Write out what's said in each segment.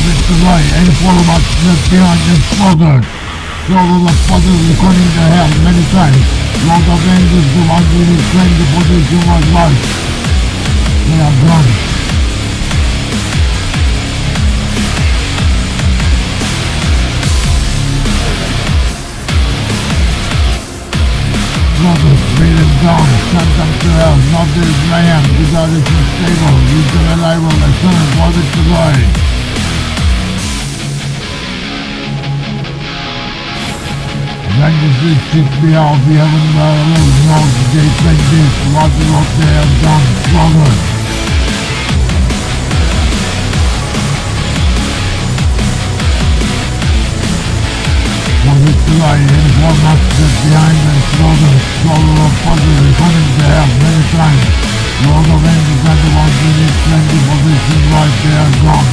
it to right, and follow much left behind and slaughtered. All of the fathers according to hell many times. Lord of angels, the ones who will claim the position was right. They are gone. Brothers, beat them down, send them to hell, not this mayhem, the God is unstable, use them alive on the sun and bother to lie. Vengeance is kick me out, we haven't got a little known they think this, what is what they have done, brothers. Tonight, and one must sit behind and swallow of puzzle, coming to hell many times. Lord of angels and the ones who need plenty position right, they are gone.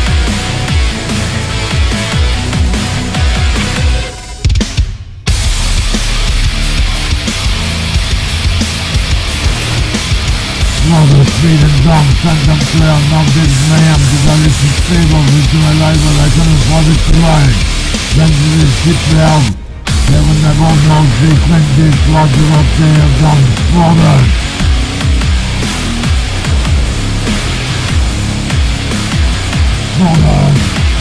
Brothers, beat them down, send them to hell, now this mayhem, the God is unstable, with my life, I can't afford it to lie. Vengeance is kick me out. Heaven above knows they think this was what they have done. Brothers. Brothers.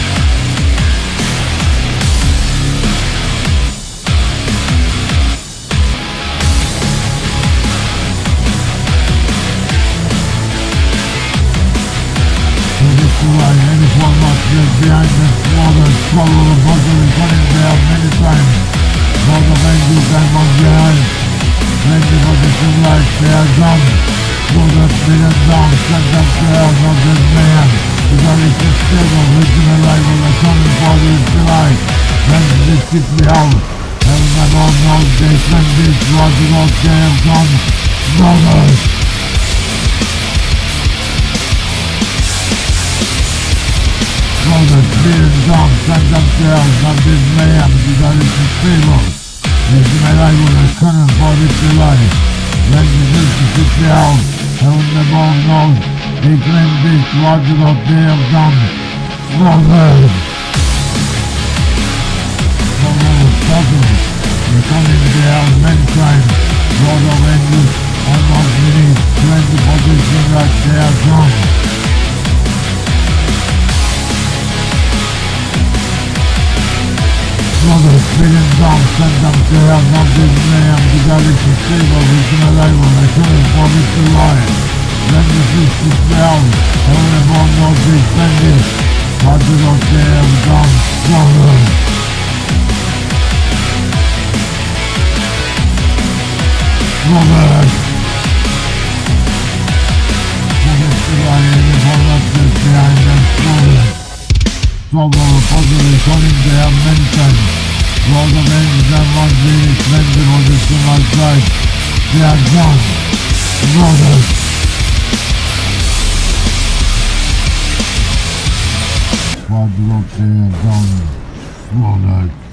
Anyone must get behind the brothers, swallow the bottle and put it there many times. Lord of angels and one behind. Plenty position right, they are gone. Brothers, beat them down, send them to hell, not this man. The God is unstable, wisdom alive on the sun and body is delight. Vengeance is kick me out. Heaven above knows they send this, what the Lord they have done. Brothers. Brothers, beat them down, send them to hell, not this mayhem, the God is unstable. This is my life with a cannon for this life. Vengeance is to kick me out, heaven above knows, they claim this, what the Lord they have done. Brothers! Brothers, puzzles, they come in the hell many times. Lord of angels, and not beneath, plenty position that they have done. Brothers, beat them down, send them to hell, not this mayhem, the God is unstable, with my life on I can't afford it to lie. Vengeance is kick me out, heaven above knows they spend it, what the Lord they have done. Brothers. Brothers. Brothers to lie, anyone must get behind them, brothers. Swallow the puzzle is coming there many times. Lord of angels and one being expensive on this to my side. They are gone. Brothers. What the Lord they have done. Brothers.